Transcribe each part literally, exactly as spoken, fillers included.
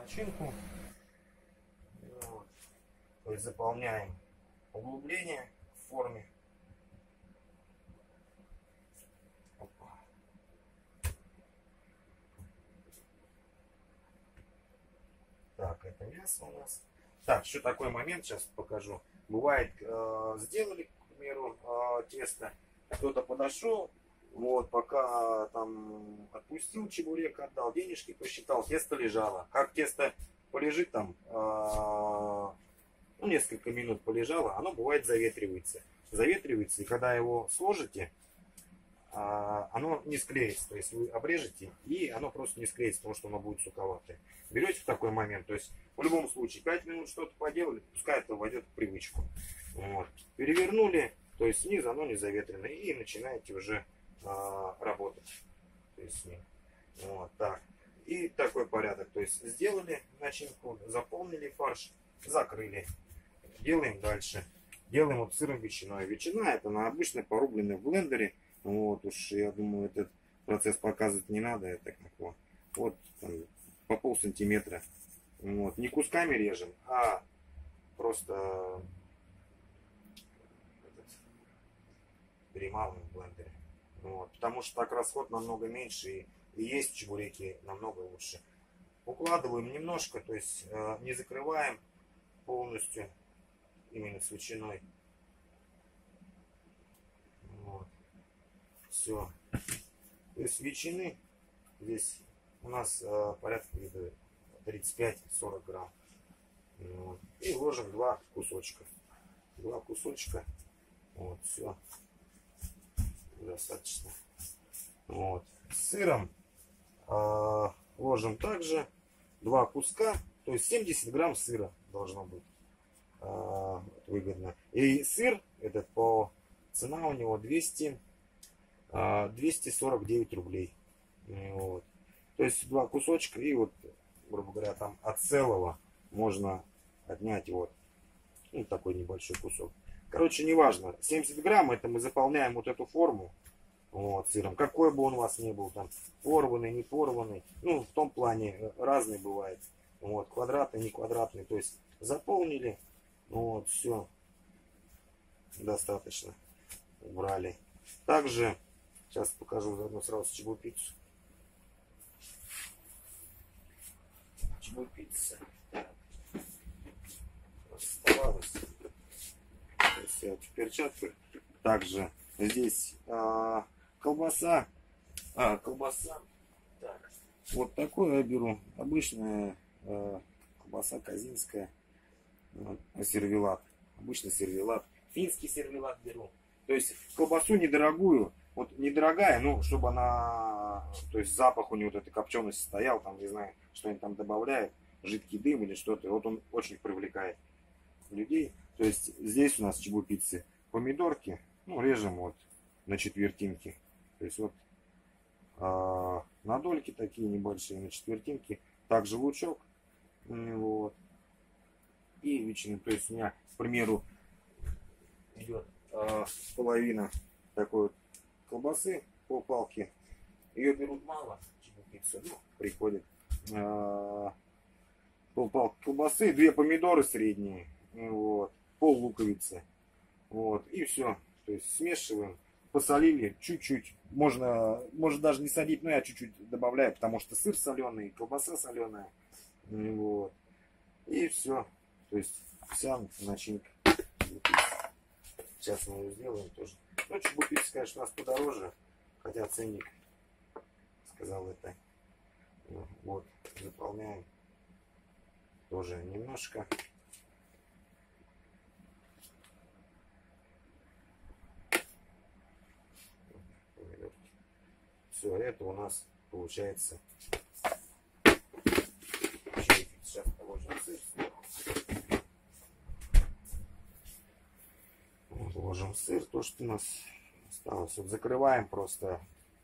начинку. Вот. То есть заполняем углубление в форме. Опа. Так, это мясо у нас. Так, еще такой момент сейчас покажу. Бывает, э, сделали, к примеру, э, тесто, кто-то подошел, вот, пока там отпустил чебурек, отдал денежки, посчитал, тесто лежало. Как тесто полежит там, э, ну, несколько минут полежало, оно бывает заветривается. Заветривается, и когда его сложите, э, оно не склеится. То есть вы обрежете, и оно просто не склеится, потому что оно будет суковатое. Берете в такой момент, то есть в любом случае пять минут что-то поделали, пускай это войдет в привычку. Вот. Перевернули, то есть снизу оно не заветрено, и начинаете уже а, работать. То есть с ним. Вот так. И такой порядок. То есть сделали начинку, заполнили фарш, закрыли. Делаем дальше. Делаем вот сыром ветчиной. Ветчина это на обычно порубленной в блендере. Вот уж я думаю, этот процесс показывать не надо. Это как вот, вот там, по пол сантиметра. Вот. Не кусками режем, а просто перемалываем в блендере. Вот. Потому что так расход намного меньше и, и есть чебуреки намного лучше. Укладываем немножко, то есть э, не закрываем полностью именно с ветчиной. Вот. Все. То есть ветчины здесь у нас э, порядка где-то тридцать пять сорок грамм. Вот. И ложим два кусочка. Два кусочка. Вот, все. Достаточно. Вот. С сыром э, ложим также два куска. То есть семьдесят грамм сыра должно быть. Э, выгодно. И сыр, этот по цена у него двести, э, двести сорок девять рублей. Вот. То есть два кусочка, и вот, грубо говоря, там от целого можно отнять вот, ну, такой небольшой кусок. Короче, неважно, семьдесят грамм, это мы заполняем вот эту форму вот, сыром. Какой бы он у вас ни был, там, порванный, не порванный, ну, в том плане разный бывает. Вот, квадратный, не квадратный, то есть заполнили, вот, все, достаточно, убрали. Также, сейчас покажу заодно сразу чебупиццу. Чебупицца. Оставалось. В перчатках. Также здесь а, колбаса. А, колбаса. Так. Вот такую я беру. Обычная а, колбаса казинская. Вот, сервелат. Обычный сервелат. Финский сервелат беру. То есть колбасу недорогую. Вот недорогая, ну, чтобы она, то есть запах у нее вот этой копчености стоял, там, не знаю, что они там добавляют, жидкий дым или что-то. Вот он очень привлекает людей. То есть здесь у нас чебупиццы помидорки, ну, режем вот на четвертинки. То есть вот а, на дольки такие небольшие, на четвертинки. Также лучок. Вот. И ветчина. То есть у меня, к примеру, идет а, половина такой вот колбасы, полпалки. Ее берут мало, чебупиццу, ну, приходит а, полпалки колбасы, две помидоры средние, вот, пол луковицы, вот, и все. То есть смешиваем, посолили чуть-чуть, можно, может даже не солить, но я чуть-чуть добавляю, потому что сыр соленый, колбаса соленая, вот, и все. То есть вся начинка. Сейчас мы ее сделаем тоже. Ну, чебупицца, конечно, у нас подороже, хотя ценник сказал это. Вот, заполняем тоже немножко. Все, это у нас получается. Сейчас положим сыр. Вот, ложим сыр, то, что у нас осталось. Вот закрываем просто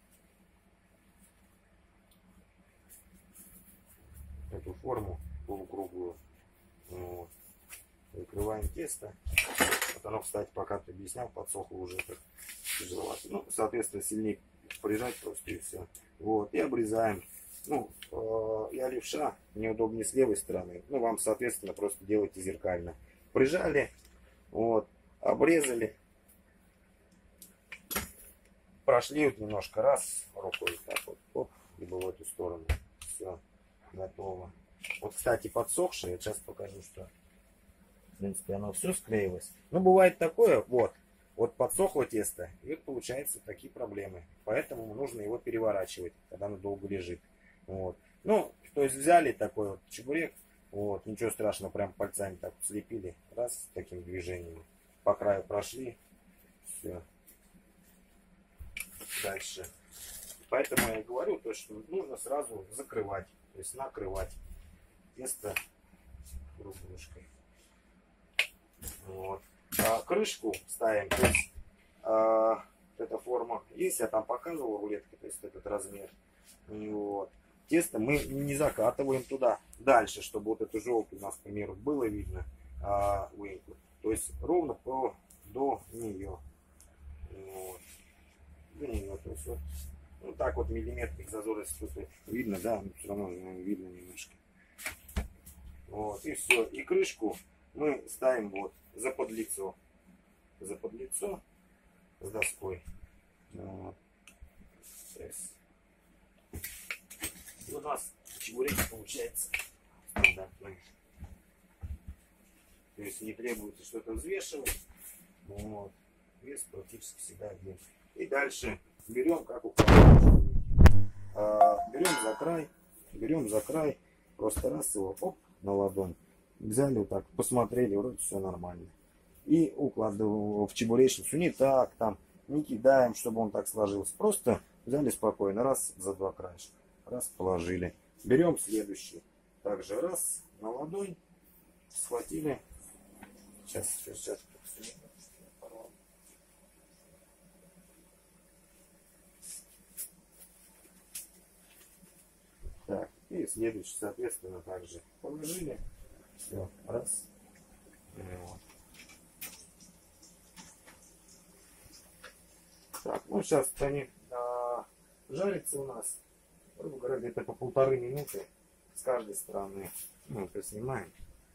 эту форму полукруглую. Вот. Закрываем тесто. Вот оно, кстати, пока ты объяснял, подсохло уже так тяжеловато. Ну, соответственно, сильнее прижать просто и все. Вот. И обрезаем Ну, э, я левша, неудобнее с левой стороны. Ну, вам, соответственно, просто делайте зеркально. Прижали, вот, обрезали. Прошли вот немножко раз рукой, так вот, оп, либо в эту сторону. Все, готово. Вот, кстати, подсохшее, сейчас покажу, что, в принципе, оно все склеилось. Ну, бывает такое, вот, вот подсохло тесто, и вот получаются такие проблемы. Поэтому нужно его переворачивать, когда оно долго лежит. Вот. Ну, то есть взяли такой вот чебурек, вот, ничего страшного, прям пальцами так слепили, раз, таким движением, по краю прошли, все. Дальше. Поэтому я и говорю, то, что нужно сразу закрывать, то есть накрывать тесто рубашкой. Вот. А крышку ставим, то есть а, эта форма есть, я там показывал рулетки, то есть этот размер. Вот. Тесто мы не закатываем туда дальше, чтобы вот эту желтую у нас, к примеру, было видно а, выемку. То есть ровно по, до нее. Вот. До нее, то есть вот, ну так вот миллиметрик зазор, если тут видно, да, но все равно видно немножко. Вот, и все. И крышку мы ставим вот за подлицо. За подлицо с доской. Вот. И у нас чебурек получается стандартный. То есть не требуется что-то взвешивать. Вот. Вес практически всегда один. И дальше берем, как у кого-то. А, берем за край. Берем за край. Просто раз его, оп, на ладонь. Взяли вот так, посмотрели, вроде все нормально. И укладываем в чебуречницу. Не так, там, не кидаем, чтобы он так сложился. Просто взяли спокойно, раз за два краешка. Раз, положили. Берем следующий. Также раз, на ладонь. Схватили. Сейчас, сейчас, сейчас. Так, и следующий, соответственно, также положили. Все, раз. Вот. Так, ну сейчас они а, жарятся у нас, грубо говоря, где-то по полторы минуты с каждой стороны. Ну, это снимаем.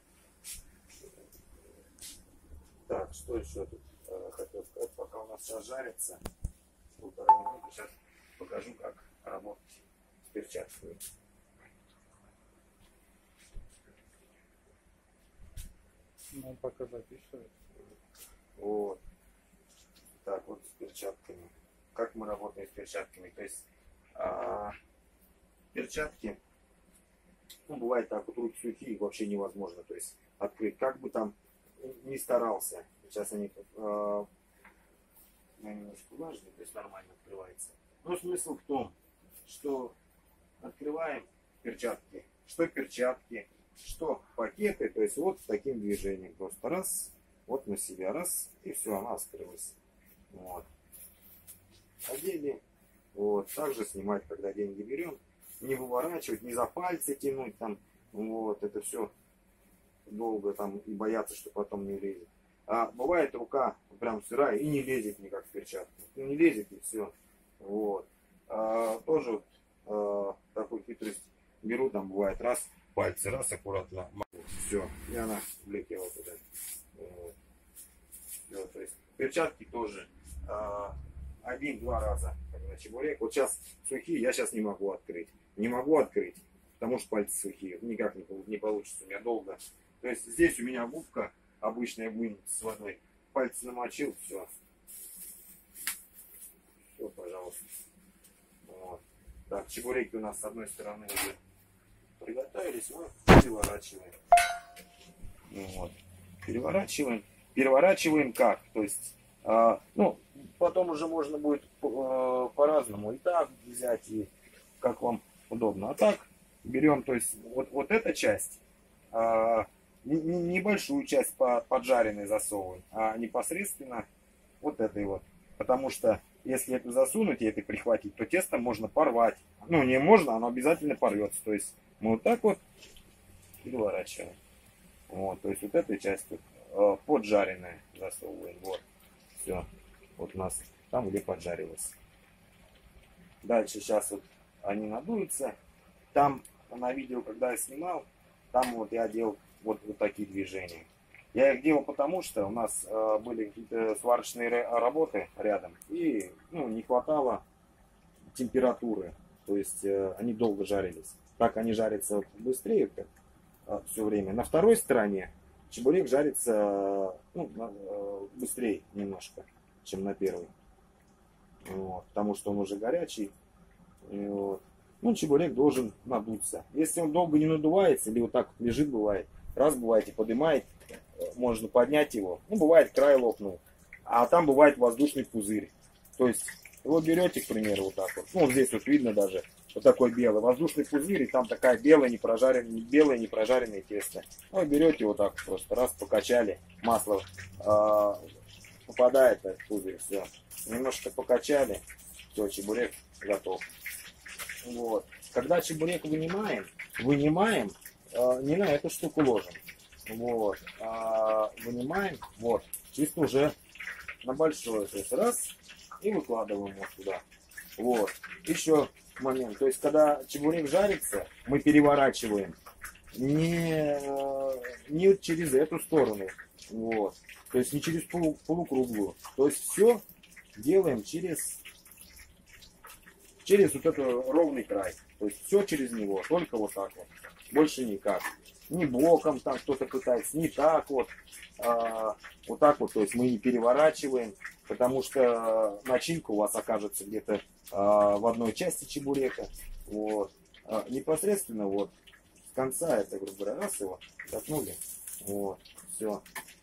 Так, что еще тут а, хотел сказать, пока у нас сейчас жарится полторы минуты, сейчас покажу, как работать с перчатками. Ну, пока записывает. Вот. Так, вот с перчатками. Как мы работаем с перчатками? То есть а, перчатки, ну, бывает так, вот руки сухие, вообще невозможно, то есть открыть, как бы там не старался. Сейчас они а, немножко влажные, то есть нормально открывается. Но смысл в том, что открываем перчатки, что перчатки, что пакеты, то есть вот таким движением. Просто раз, вот на себя, раз, и все, она открылась. Вот. Одели. Вот. Также снимать, когда деньги берем. Не выворачивать, не за пальцы тянуть там. Вот. Это все долго там и бояться, что потом не лезет. А бывает рука прям сырая и не лезет никак в перчатку. Не лезет и все. Вот. А, тоже вот, а, такую хитрость беру, там бывает раз, пальцы раз аккуратно. Все, и она влетела туда. Вот. Все, то есть перчатки тоже а, один-два раза на чебурек. Вот сейчас сухие, я сейчас не могу открыть. Не могу открыть, потому что пальцы сухие. Никак не, не получится у меня долго. То есть здесь у меня губка обычная вынется с водой. Пальцы намочил, все. Все, пожалуйста. Вот. Так, чебуреки у нас с одной стороны уже приготовились, мы переворачиваем. Вот. Переворачиваем. Переворачиваем как? То есть, а, ну, потом уже можно будет а, по-разному и так взять, и как вам удобно. А так берем, то есть, вот, вот эта часть, а, не, не, небольшую часть по, поджаренной засовываем, а непосредственно вот этой вот. Потому что если эту засунуть и это прихватить, то тесто можно порвать. Ну, не можно, оно обязательно порвется. То есть мы вот так вот переворачиваем. Вот, то есть вот эта часть тут э, поджаренная засовываем. Вот. Все. Вот у нас там, где поджарилось. Дальше сейчас вот они надуются. там на видео, когда я снимал, там вот я делал вот, вот такие движения. Я их делал потому, что у нас э, были какие-то сварочные работы рядом, и ну, не хватало температуры, то есть э, они долго жарились. Так они жарятся быстрее как, э, все время. На второй стороне чебурек жарится ну, э, быстрее немножко, чем на первой. Вот, потому что он уже горячий. И вот. Ну, чебурек должен надуться. Если он долго не надувается, или вот так вот лежит, бывает, раз бывает и поднимает, можно поднять его. Ну, бывает, край лопнул. А там бывает воздушный пузырь. То есть, его берете, к примеру, вот так вот. Ну, вот здесь вот видно даже, вот такой белый воздушный пузырь, и там такая белая непрожаренная, белое непрожаренное тесто. Ну, и берете вот так вот просто, раз покачали, масло э, попадает в этот пузырь, все. Немножко покачали, все, чебурек готов. Вот. Когда чебурек вынимаем, вынимаем, э, не на эту штуку ложим. Вот. А вынимаем, вот, чисто уже на большое. То есть раз, и выкладываем вот туда. Вот. Еще момент. То есть, когда чебурек жарится, мы переворачиваем не, не через эту сторону. Вот. То есть, не через полу, полукруглую. То есть, все делаем через, через вот этот ровный край. То есть, все через него, только вот так вот. Больше никак. Не боком там кто-то пытается, не так вот. А, вот так вот, то есть мы не переворачиваем, потому что начинка у вас окажется где-то а, в одной части чебурека. Вот. А, непосредственно вот с конца это, грубо говоря, раз его заткнули. Вот, все.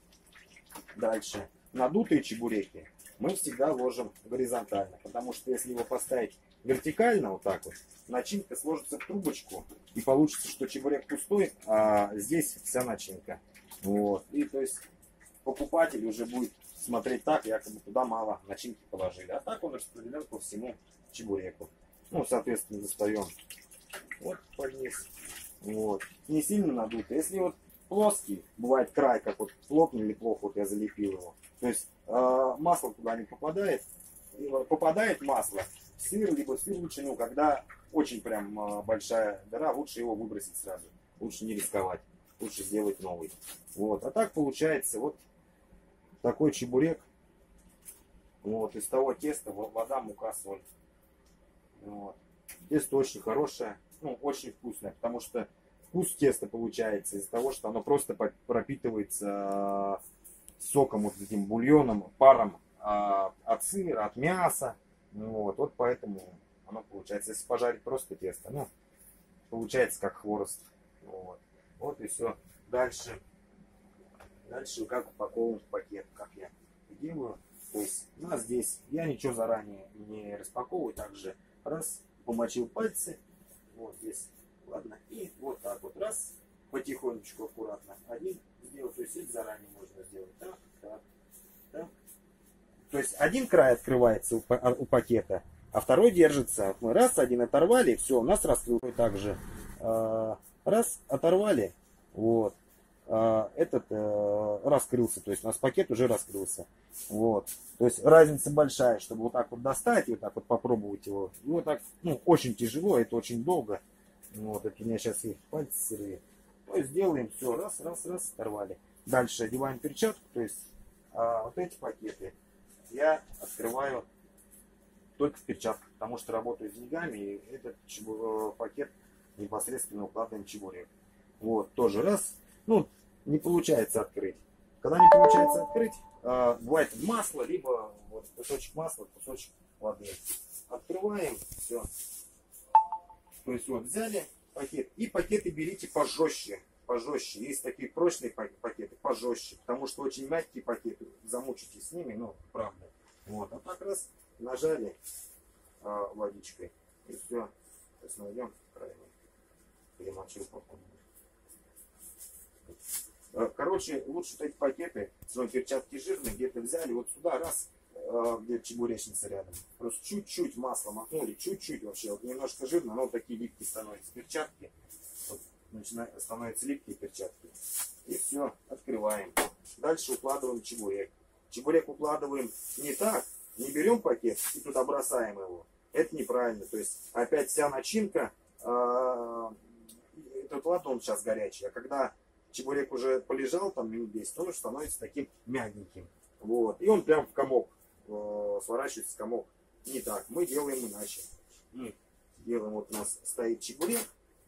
Дальше. Надутые чебуреки мы всегда ложим горизонтально, потому что если его поставить вертикально вот так вот, начинка сложится в трубочку, и получится, что чебурек пустой, а здесь вся начинка. Вот. И то есть покупатель уже будет смотреть так, якобы туда мало начинки положили. А так он распределен по всему чебуреку. Ну, соответственно, достаем вот под низ. Вот. Не сильно надуто. Если вот плоский, бывает край, как вот лопнул или плохо, вот я залепил его. То есть э, масло туда не попадает. Попадает масло, сыр, либо сыр лучше, ну, когда очень прям э, большая дыра, лучше его выбросить сразу. Лучше не рисковать. Лучше сделать новый. Вот. А так получается вот такой чебурек. Вот. Из того теста вода, мука, соль. Вот. Тесто очень хорошее. Ну, очень вкусное. Потому что вкус теста получается из-за того, что оно просто пропитывается соком, вот этим бульоном, паром от сыра, от мяса. Вот. Вот поэтому оно получается. Если пожарить просто тесто, ну, получается как хворост. Вот. Вот и все. Дальше. Дальше как упаковываем в пакет, как я делаю. То есть у нас здесь, я ничего заранее не распаковываю. Также раз, помочил пальцы. Вот здесь. Ладно. И вот так вот. Раз. Потихонечку, аккуратно. Один сделать. То есть это заранее можно сделать. Так, так, так. То есть один край открывается у, у пакета, а второй держится. Мы раз, один оторвали, все, у нас раскрылся также. Раз, оторвали, вот, этот раскрылся, то есть у нас пакет уже раскрылся. Вот, то есть разница большая, чтобы вот так вот достать и вот так вот попробовать его. И вот так, ну, очень тяжело, это очень долго. Вот, это у меня сейчас есть пальцы сырые. То есть делаем все, раз, раз, раз, оторвали. Дальше одеваем перчатку, то есть а, вот эти пакеты я открываю только в перчатках, потому что работаю с деньгами, и этот пакет непосредственно укладываем чебурек. Вот, тоже раз. Ну, не получается открыть. Когда не получается открыть, э, бывает масло, либо вот кусочек масла, кусочек воды. Открываем, все. То есть вот взяли пакет. И пакеты берите пожестче. Пожестче. Есть такие прочные пакеты, пожестче. Потому что очень мягкие пакеты, замучитесь с ними, ну, правда. Вот. А так раз нажали э, водичкой. И все. Сейчас найдем крайне. Перемочил попробую. Короче, лучше эти пакеты, свои перчатки жирные, где-то взяли, вот сюда раз, где чебуречница рядом. Просто чуть-чуть масло макнули, чуть-чуть вообще, вот немножко жирно, но вот такие липкие становятся перчатки. Вот, начинают, становятся липкие перчатки. И все, открываем. Дальше укладываем чебурек. Чебурек укладываем не так, не берем пакет и туда бросаем его. Это неправильно. То есть опять вся начинка а, это ладно, он сейчас горячий, а когда чебурек уже полежал там минут десять, он уже становится таким мягеньким. Вот. И он прям в комок э, сворачивается в комок. Не так, мы делаем иначе. Мы делаем, вот у нас стоит чебурек.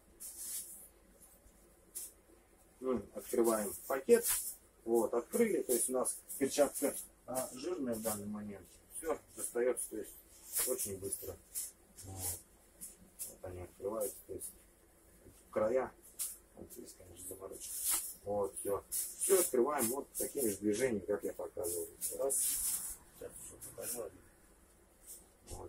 Мы открываем пакет. Вот, открыли, то есть у нас перчатка а, жирная в данный момент. Все достается, то есть очень быстро. Вот, вот они открываются, то есть края. Вот здесь, конечно, заморочка. Вот, все. Все открываем вот такими же движениями, как я показывал. Раз. Сейчас еще покажу. Вот.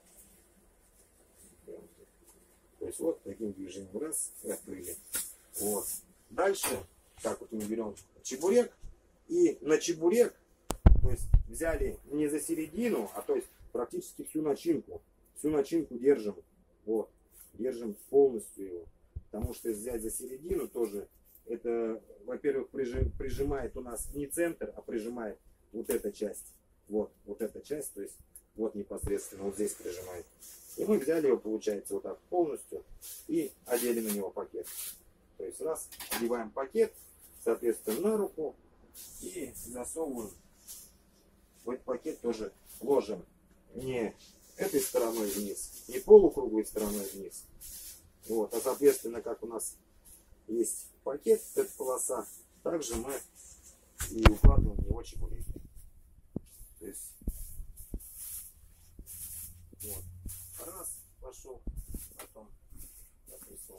То есть вот таким движением раз и открыли. Вот. Дальше, так вот мы берем чебурек. И на чебурек, то есть взяли не за середину, а то есть практически всю начинку. Всю начинку держим. Вот. Держим полностью его. Потому что взять за середину тоже, это, во-первых, прижим, прижимает у нас не центр, а прижимает вот эта часть. Вот, вот эта часть, то есть вот непосредственно вот здесь прижимает. И мы взяли его, получается, вот так полностью и одели на него пакет. То есть раз, одеваем пакет, соответственно, на руку и засовываем в этот пакет, тоже ложим не этой стороной вниз, не полукруглой стороной вниз. Вот, а соответственно, как у нас есть пакет, эта полоса, также мы и укладываем в него чебуреки. То есть вот, раз пошел, потом написал.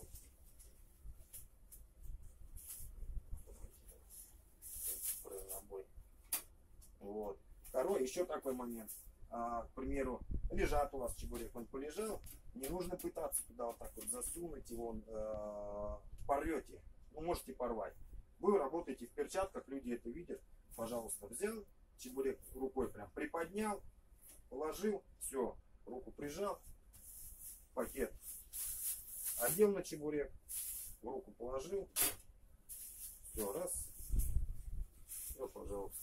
Вот. Второй, еще такой момент. А, к примеру, лежат у вас чебурек, он полежал, не нужно пытаться туда вот так вот засунуть его, э, порвете, ну можете порвать. Вы работаете в перчатках, люди это видят, пожалуйста, взял чебурек рукой, прям приподнял, положил, все, руку прижал, пакет одел на чебурек, в руку положил, все, раз, все, пожалуйста.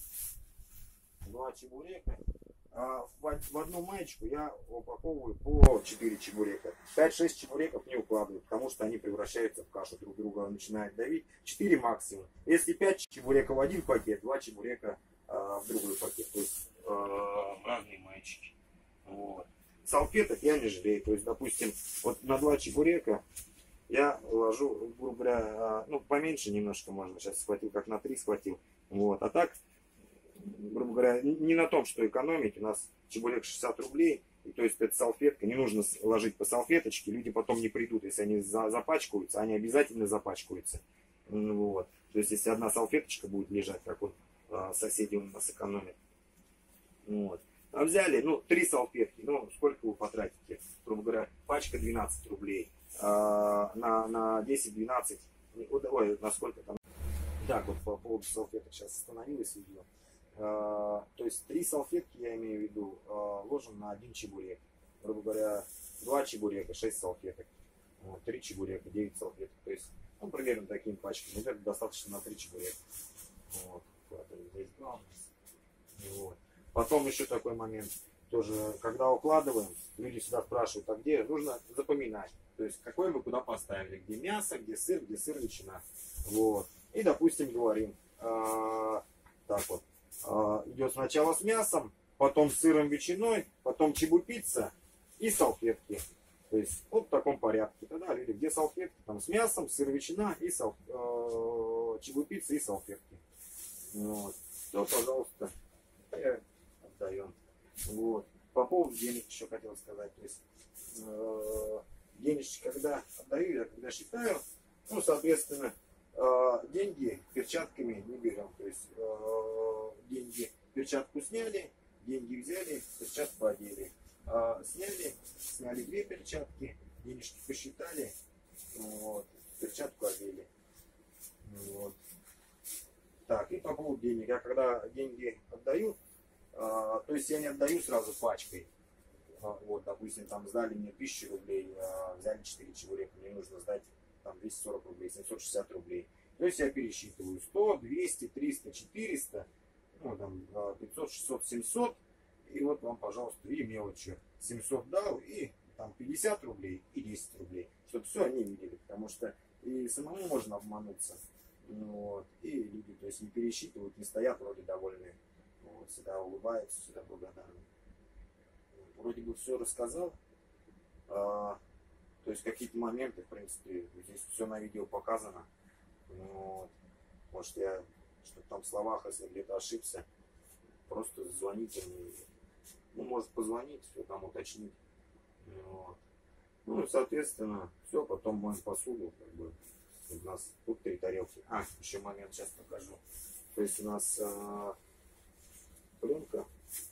Два чебурека. А в, в одну маечку я упаковываю по четыре чебурека. пять-шесть чебуреков не укладываю, потому что они превращаются в кашу, друг друга начинают давить. четыре максимум. Если пять чебуреков в один пакет, два чебурека а, в другой пакет. То есть а, разные маечки. Вот. Салфеток я не жалею. То есть, допустим, вот на два чебурека я ложу, грубо говоря, а, ну поменьше немножко можно. Сейчас схватил, как на три схватил. Вот. А так, грубо говоря, не на том, что экономить, у нас чебурек шестьдесят рублей, и то есть это салфетка, не нужно ложить по салфеточке, люди потом не придут, если они за, запачкаются, они обязательно запачкаются. Вот. То есть если одна салфеточка будет лежать, как вот а, соседи у нас экономят. Вот. А взяли, ну, три салфетки, ну, сколько вы потратите? Грубо говоря, пачка двенадцать рублей, а, на, на десять-двенадцать, ой, на сколько там? Так, вот по поводу салфеток сейчас остановилось видео. Uh, то есть три салфетки, я имею в виду, uh, ложим на один чебурек. Грубо говоря, два чебурека, шесть салфеток. Вот, три чебурека, девять салфеток. То есть, ну, примерно такими пачками. Это достаточно на три чебурека. Вот, здесь вот. Потом еще такой момент. Тоже, когда укладываем, люди всегда спрашивают, а где? Нужно запоминать. То есть, какой мы куда поставили. Где мясо, где сыр, где сыр, ветчина. Вот. И, допустим, говорим, uh, так вот. Идет сначала с мясом, потом с сыром, ветчиной, потом чебупицца и салфетки. То есть вот в таком порядке. Тогда люди, где салфетки, там с мясом, сыр, ветчина и сал, э, чебупицца и салфетки. Вот. Все, пожалуйста, отдаем. Вот. По поводу денег еще хотел сказать. То есть э, денежки, когда отдаю, я когда считаю, ну, соответственно, деньги перчатками не берем. То есть э, деньги перчатку сняли, деньги взяли, перчатку одели. Э, сняли, сняли две перчатки, денежки посчитали, вот, перчатку одели. Вот. Так, и по поводу денег. Я когда деньги отдаю, э, то есть я не отдаю сразу пачкой. Э, вот, допустим, там сдали мне тысячу рублей, э, взяли четыре чебурека, мне нужно сдать там двести сорок рублей, семьсот шестьдесят рублей. То есть я пересчитываю сто, двести, триста, четыреста, ну, там, пятьсот, шестьсот, семьсот. И вот вам, пожалуйста, и мелочи. семьсот дал и там пятьдесят рублей и десять рублей, чтобы все они видели, потому что и самому можно обмануться, вот, и люди, то есть, не пересчитывают, не стоят вроде довольные, вот, всегда улыбаются, всегда благодарны. Вот, вроде бы все рассказал, а, то есть какие-то моменты, в принципе, здесь все на видео показано, вот. Может, я что-то там в словах, если где-то ошибся, просто звоните мне, ну, может позвонить, все там уточнить. Вот. Ну и соответственно, все, потом моем посуду, как бы, у нас тут три тарелки. А, еще момент сейчас покажу. То есть у нас а, пленка.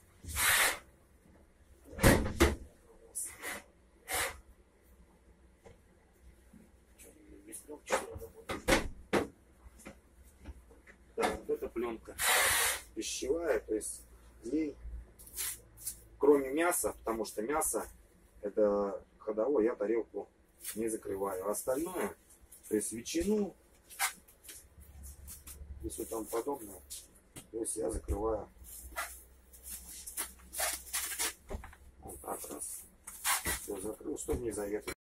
Да, вот эта пленка пищевая, то есть ей, кроме мяса, потому что мясо это ходовое, я тарелку не закрываю. А остальное, то есть ветчину и все там подобное, то есть я закрываю вот так раз. Все закрыл, чтобы не заветрить.